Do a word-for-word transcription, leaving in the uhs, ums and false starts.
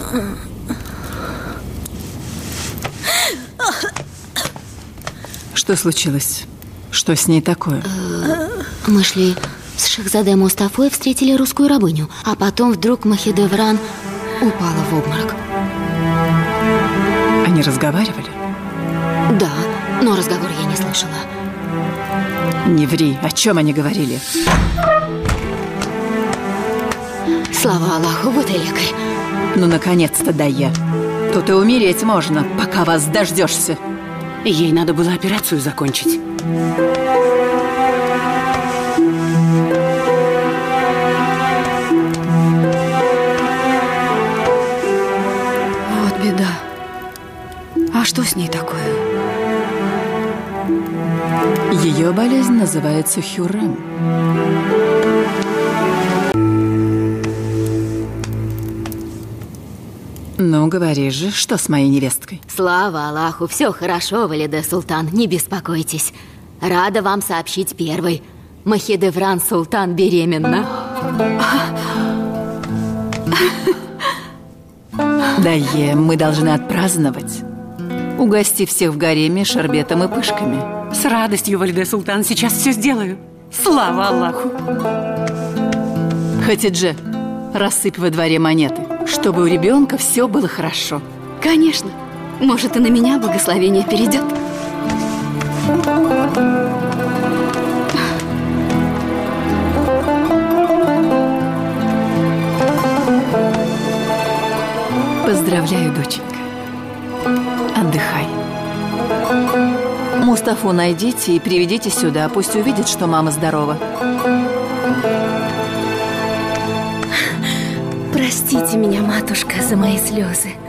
Что случилось? Что с ней такое? Мы шли с Шахзаде Мустафой и встретили русскую рабыню. А потом вдруг Махидевран упала в обморок. Они разговаривали? Да, но разговор я не слышала. Не ври, о чем они говорили? Слава Аллаху, вот и лекарь. Ну, наконец-то, Дайя. Тут и умереть можно, пока вас дождешься. Ей надо было операцию закончить. Вот беда. А что с ней такое? Ее болезнь называется Хюррем. Ну, говори же, что с моей невесткой? Слава Аллаху, все хорошо, Валиде Султан, не беспокойтесь. Рада вам сообщить первой. Махидевран Султан беременна. Дайе, мы должны отпраздновать. Угости всех в гареме шарбетом и пышками. С радостью, Валиде Султан, сейчас все сделаю. Слава Аллаху. Хатидже, рассыпь во дворе монеты, чтобы у ребенка все было хорошо. Конечно. Может, и на меня благословение перейдет. Поздравляю, доченька. Отдыхай. Мустафу найдите и приведите сюда. Пусть увидит, что мама здорова. Простите меня, матушка, за мои слезы.